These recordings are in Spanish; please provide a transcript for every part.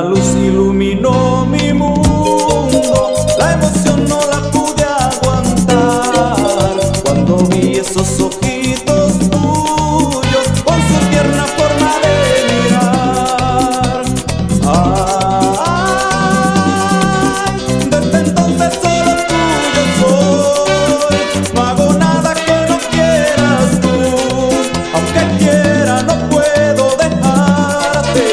una luz iluminó mi mundo, la emoción no la pude aguantar cuando vi esos ojitos tuyos con su tierna forma de mirar. Desde entonces solo tuyo soy, no hago nada que no quieras tú, aunque quiera no puedo dejarte.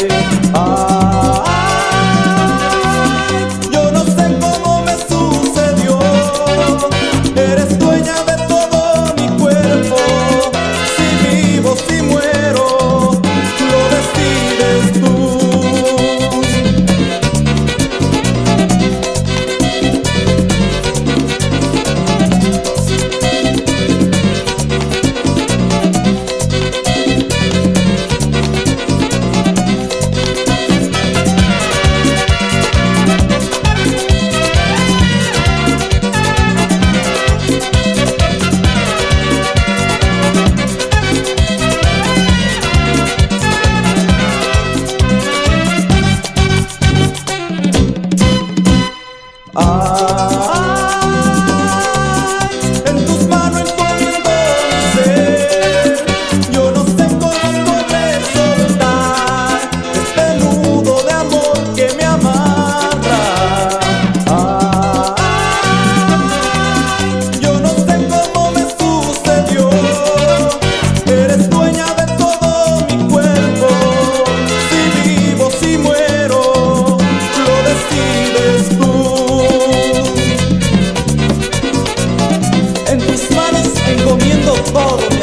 Yo no sé cómo me sucedió, eres dueña de todo mi cuerpo, si vivo, si muero, lo decides tú. En tus manos encomiendo mi ser, yo no sé cómo poder soltar este nudo de amor que me amarra. Yo no sé cómo me sucedió, eres dueña de todo mi cuerpo, si vivo, si muero, lo decides tú. En tus manos encomiendo todo.